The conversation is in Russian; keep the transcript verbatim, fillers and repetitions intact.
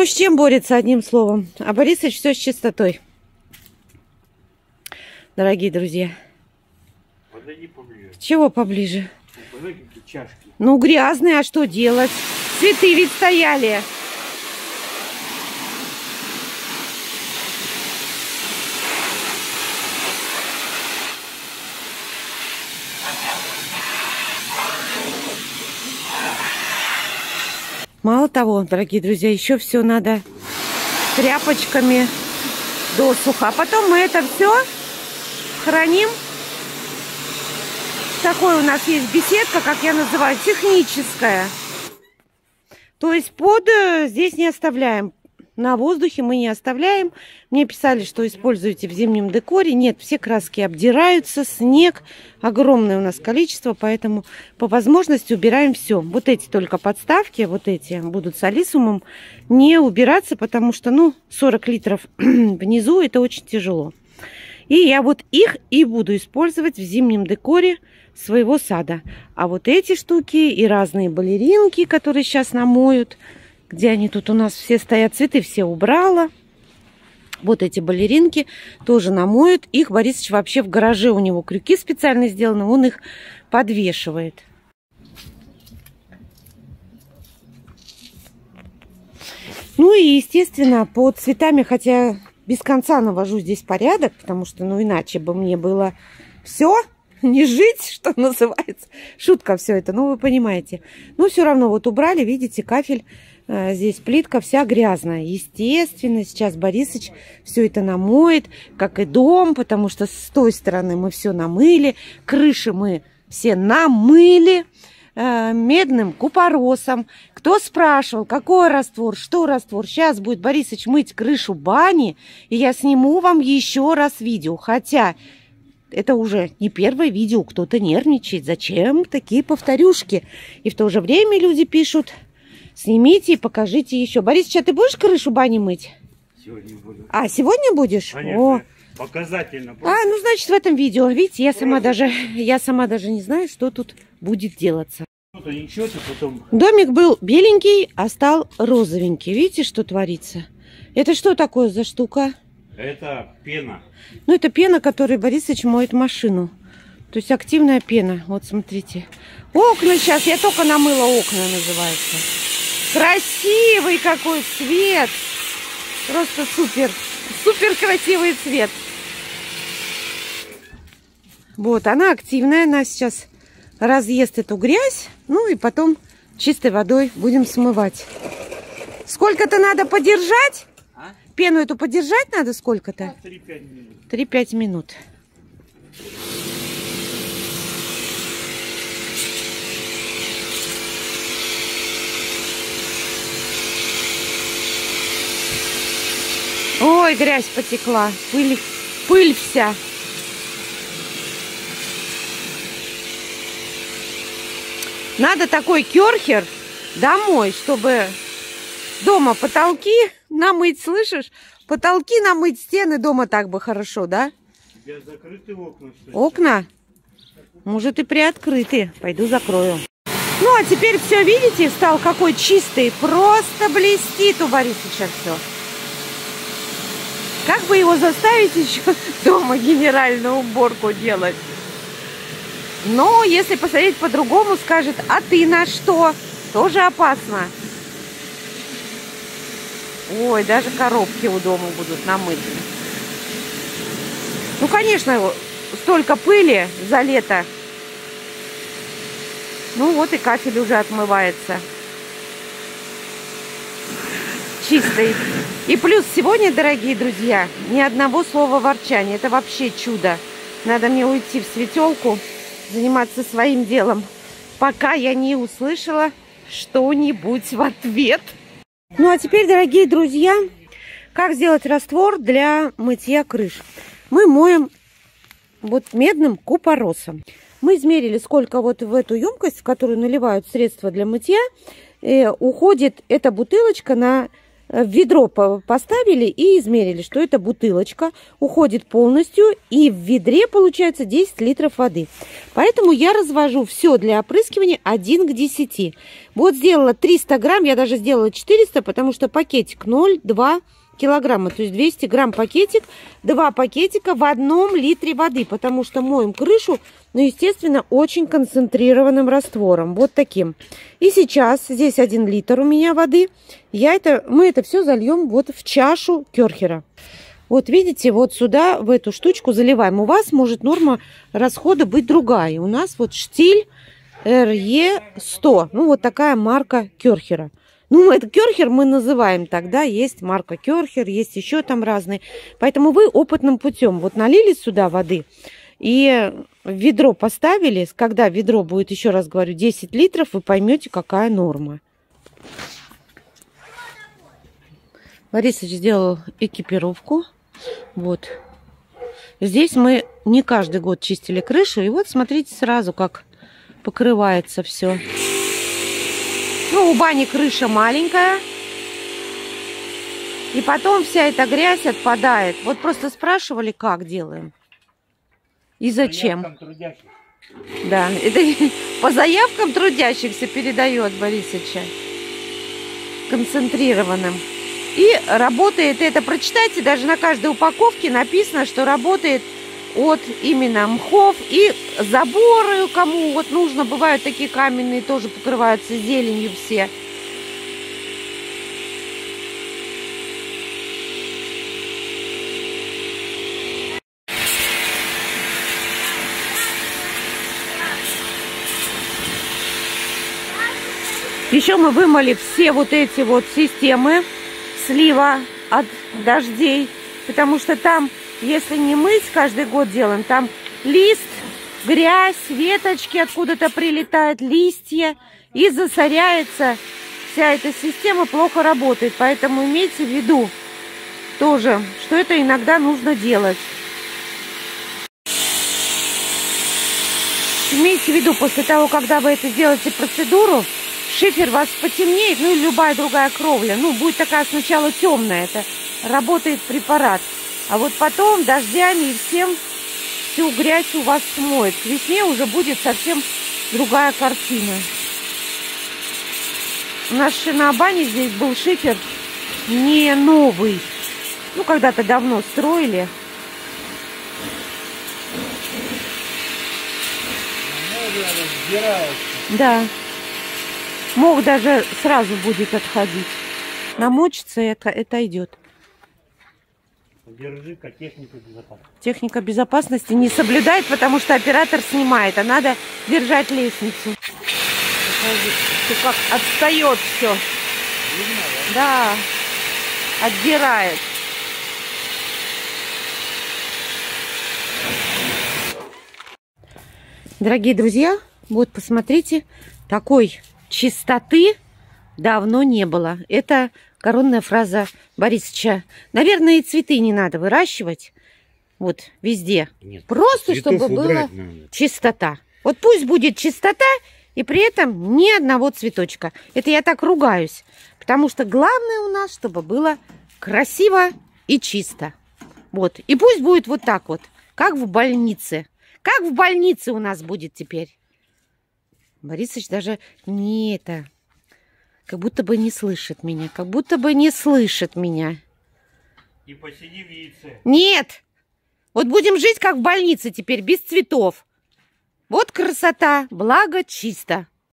Кто с чем борется, одним словом. А Борисыч все с чистотой. Дорогие друзья. Подойди поближе. Чего поближе? Подойди, какие чашки. Ну, грязные, а что делать? Цветы ведь стояли. Мало того, дорогие друзья, еще все надо тряпочками досуха. А потом мы это все храним. Такой у нас есть беседка, как я называю, техническая. То есть под здесь не оставляем. На воздухе мы не оставляем. Мне писали, что используете в зимнем декоре. Нет, все краски обдираются, снег. Огромное у нас количество, поэтому по возможности убираем все. Вот эти только подставки, вот эти будут с алисумом не убираться, потому что, ну, сорок литров внизу, это очень тяжело. И я вот их и буду использовать в зимнем декоре своего сада. А вот эти штуки и разные балеринки, которые сейчас намоют, где они тут у нас все стоят, цветы все убрала. Вот эти балеринки тоже намоют. Их Борисыч вообще в гараже, у него крюки специально сделаны, он их подвешивает. Ну и, естественно, под цветами, хотя без конца навожу здесь порядок, потому что, ну, иначе бы мне было все не жить, что называется. Шутка все это, ну, вы понимаете. Но все равно вот убрали, видите, кафель. Здесь плитка вся грязная. Естественно, сейчас Борисыч все это намоет, как и дом, потому что с той стороны мы все намыли, крыши мы все намыли э, медным купоросом. Кто спрашивал, какой раствор, что раствор, сейчас будет Борисыч мыть крышу бани, и я сниму вам еще раз видео. Хотя это уже не первое видео, кто-то нервничает. Зачем такие повторюшки? И в то же время люди пишут: снимите и покажите еще. Борисыч, а ты будешь крышу бани мыть? Сегодня буду. А, сегодня будешь? Конечно, О. показательно. А, ну, значит, в этом видео. Видите, я сама даже, я сама даже не знаю, что тут будет делаться. Ничего, потом... Домик был беленький, а стал розовенький. Видите, что творится? Это что такое за штука? Это пена. Ну, это пена, которой Борисыч моет машину. То есть активная пена. Вот, смотрите. Окна сейчас, я только намыла окна, называется. Красивый какой цвет. Просто супер. Супер красивый цвет. Вот, она активная. Она сейчас разъест эту грязь. Ну и потом чистой водой будем смывать. Сколько-то надо подержать? А? Пену эту подержать надо сколько-то? три-пять минут. три-пять минут. Ой, грязь потекла, пыль, пыль вся. Надо такой керхер домой, чтобы дома потолки намыть, слышишь? Потолки намыть, стены дома так бы хорошо, да? У тебя закрыты окна, что ли? Окна? Может, и приоткрыты. Пойду закрою. Ну, а теперь все, видите, стал какой чистый. Просто блестит у Борисыча все. Как бы его заставить еще дома генеральную уборку делать? Но если посмотреть по-другому, скажет: а ты на что? Тоже опасно. Ой, даже коробки у дома будут намыты. Ну, конечно, столько пыли за лето. Ну, вот и кафель уже отмывается. Чистый. И плюс сегодня, дорогие друзья, ни одного слова ворчания. Это вообще чудо. Надо мне уйти в светелку, заниматься своим делом, пока я не услышала что-нибудь в ответ. Ну, а теперь, дорогие друзья, как сделать раствор для мытья крыш? Мы моем вот медным купоросом. Мы измерили, сколько вот в эту емкость, в которую наливают средства для мытья, э, уходит эта бутылочка на в ведро поставили и измерили, что эта бутылочка уходит полностью, и в ведре получается десять литров воды. Поэтому я развожу все для опрыскивания один к десяти. Вот сделала триста грамм, я даже сделала четыреста, потому что пакетик ноль целых два килограмма, то есть двести грамм пакетик, два пакетика в одном литре воды, потому что моем крышу, ну, естественно, очень концентрированным раствором, вот таким. И сейчас здесь один литр у меня воды, я это, мы это все зальем вот в чашу керхера. Вот видите, вот сюда, в эту штучку заливаем. У вас может норма расхода быть другая. У нас вот штиль эр е сто, ну, вот такая марка керхера. Ну, это керхер мы называем тогда, есть марка керхер, есть еще там разные. Поэтому вы опытным путем вот налили сюда воды и в ведро поставили. Когда ведро будет, еще раз говорю, десять литров, вы поймете, какая норма. Борисович сделал экипировку. Вот. Здесь мы не каждый год чистили крышу. И вот смотрите сразу, как покрывается все. Ну, у бани крыша маленькая. И потом вся эта грязь отпадает. Вот просто спрашивали, как делаем. И зачем. Да, это по заявкам трудящихся передает Борисовича. Концентрированным. И работает это, прочитайте, даже на каждой упаковке написано, что работает от именно мхов и заборы, кому вот нужно, бывают такие каменные, тоже покрываются зеленью все. Еще мы вымыли все вот эти вот системы слива от дождей, потому что там, если не мыть, каждый год делаем, там лист, грязь, веточки откуда-то прилетают, листья, и засоряется вся эта система, плохо работает. Поэтому имейте в виду тоже, что это иногда нужно делать. Имейте в виду, после того, когда вы это сделаете процедуру, шифер у вас потемнеет, ну и любая другая кровля. Ну, будет такая сначала темная, это работает препарат. А вот потом дождями и всем всю грязь у вас смоет. К весне уже будет совсем другая картина. У нас в Шинобане здесь был шифер не новый. Ну, когда-то давно строили. Да. Мох даже сразу будет отходить. Намочится, и это, это идет. Держи-ка техника безопасности. Техника безопасности не соблюдает, потому что оператор снимает, а надо держать лестницу. Как отстает все. Да, отдирает. Дорогие друзья, вот посмотрите, такой чистоты давно не было. Это коронная фраза Борисовича. Наверное, и цветы не надо выращивать. Вот, везде. Нет, просто, чтобы была чистота. Вот пусть будет чистота, и при этом ни одного цветочка. Это я так ругаюсь. Потому что главное у нас, чтобы было красиво и чисто. Вот. И пусть будет вот так вот, как в больнице. Как в больнице у нас будет теперь. Борисович даже не это... Как будто бы не слышит меня. Как будто бы не слышит меня. И посиди в яйце. Нет! Вот будем жить как в больнице теперь, без цветов. Вот красота, благо чисто.